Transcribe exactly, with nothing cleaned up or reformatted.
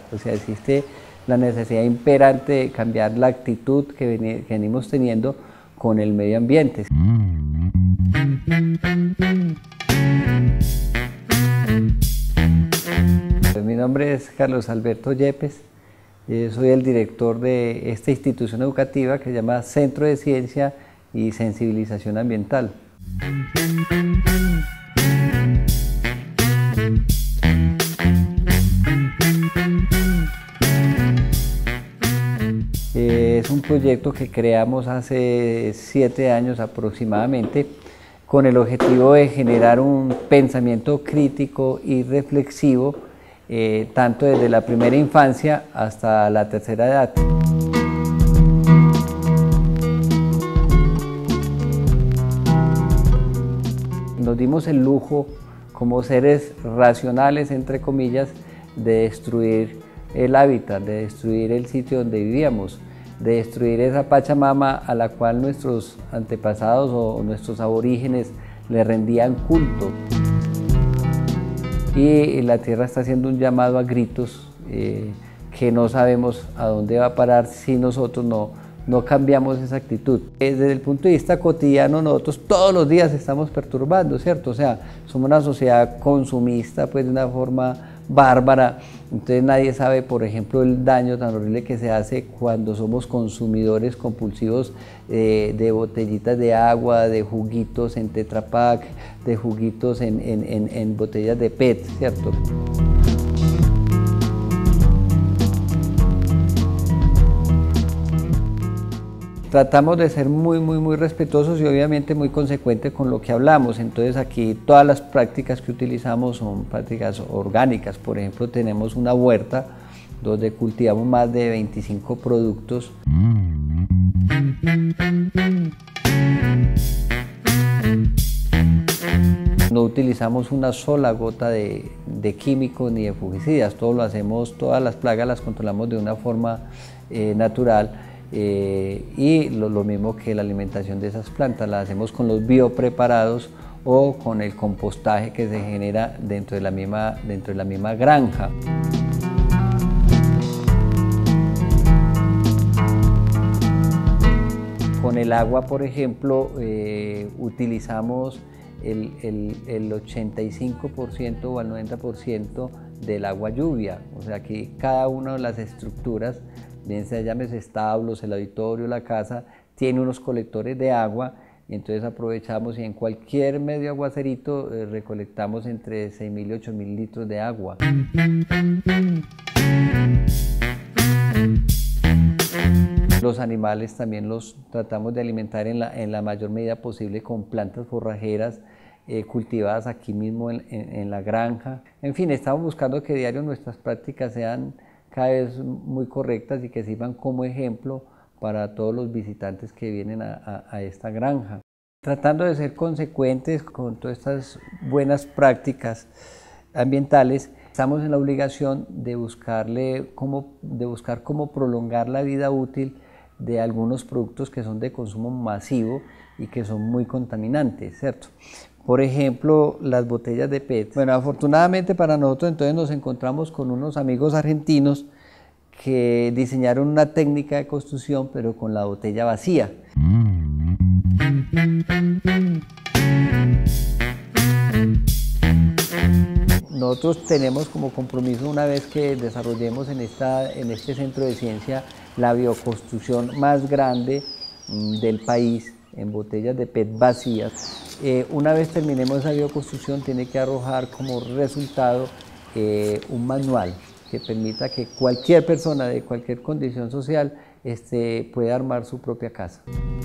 O sea, existe la necesidad imperante de cambiar la actitud que venimos teniendo con el medio ambiente. Mi nombre es Carlos Alberto Yepes, soy el director de esta institución educativa que se llama Centro de Ciencia y Sensibilización Ambiental. Es un proyecto que creamos hace siete años aproximadamente con el objetivo de generar un pensamiento crítico y reflexivo eh, tanto desde la primera infancia hasta la tercera edad. Nos dimos el lujo como seres racionales, entre comillas, de destruir el hábitat, de destruir el sitio donde vivíamos, de destruir esa Pachamama a la cual nuestros antepasados o nuestros aborígenes le rendían culto. Y la tierra está haciendo un llamado a gritos eh, que no sabemos a dónde va a parar si nosotros no, no cambiamos esa actitud. Desde el punto de vista cotidiano, nosotros todos los días estamos perturbando, ¿cierto? O sea, somos una sociedad consumista, pues de una forma bárbara, entonces nadie sabe, por ejemplo, el daño tan horrible que se hace cuando somos consumidores compulsivos eh, de botellitas de agua, de juguitos en Tetra Pak, de juguitos en, en, en, en botellas de P E T, ¿cierto? Tratamos de ser muy, muy, muy respetuosos y obviamente muy consecuentes con lo que hablamos. Entonces aquí todas las prácticas que utilizamos son prácticas orgánicas. Por ejemplo, tenemos una huerta donde cultivamos más de veinticinco productos. No utilizamos una sola gota de, de químicos ni de fungicidas. Todo lo hacemos, todas las plagas las controlamos de una forma eh, natural. Eh, y lo, lo mismo que la alimentación de esas plantas, la hacemos con los biopreparados o con el compostaje que se genera dentro de la misma, dentro de la misma granja. Con el agua, por ejemplo, eh, utilizamos el, el, el ochenta y cinco por ciento o el noventa por ciento del agua lluvia, o sea que cada una de las estructuras, bien sea llámese establos, el auditorio, la casa, tiene unos colectores de agua, y entonces aprovechamos y en cualquier medio aguacerito eh, recolectamos entre seis mil y ocho mil litros de agua. Los animales también los tratamos de alimentar en la, en la mayor medida posible con plantas forrajeras eh, cultivadas aquí mismo en, en, en la granja. En fin, estamos buscando que diario nuestras prácticas sean cada vez muy correctas y que sirvan como ejemplo para todos los visitantes que vienen a, a, a esta granja. Tratando de ser consecuentes con todas estas buenas prácticas ambientales, estamos en la obligación de, buscarle cómo, de buscar cómo prolongar la vida útil de algunos productos que son de consumo masivo y que son muy contaminantes, ¿cierto? Por ejemplo, las botellas de P E T. Bueno, afortunadamente para nosotros entonces nos encontramos con unos amigos argentinos que diseñaron una técnica de construcción pero con la botella vacía. Nosotros tenemos como compromiso, una vez que desarrollemos en, esta, en este centro de ciencia la bioconstrucción más grande mmm, del país en botellas de P E T vacías, Eh, una vez terminemos esa bioconstrucción, tiene que arrojar como resultado eh, un manual que permita que cualquier persona de cualquier condición social este, pueda armar su propia casa.